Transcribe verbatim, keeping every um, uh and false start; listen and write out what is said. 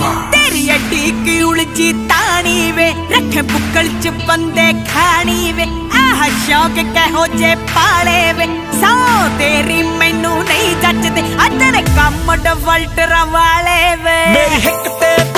तेरी अड्डी की उलझी तानी वे रखे बुक्कल च बंदे खानी वे आह शौक कहो जे पाले वे सौ तेरी मैनू नहीं जचदे आ तेरे कम डवल्टर वाले वे मेरी हिक ते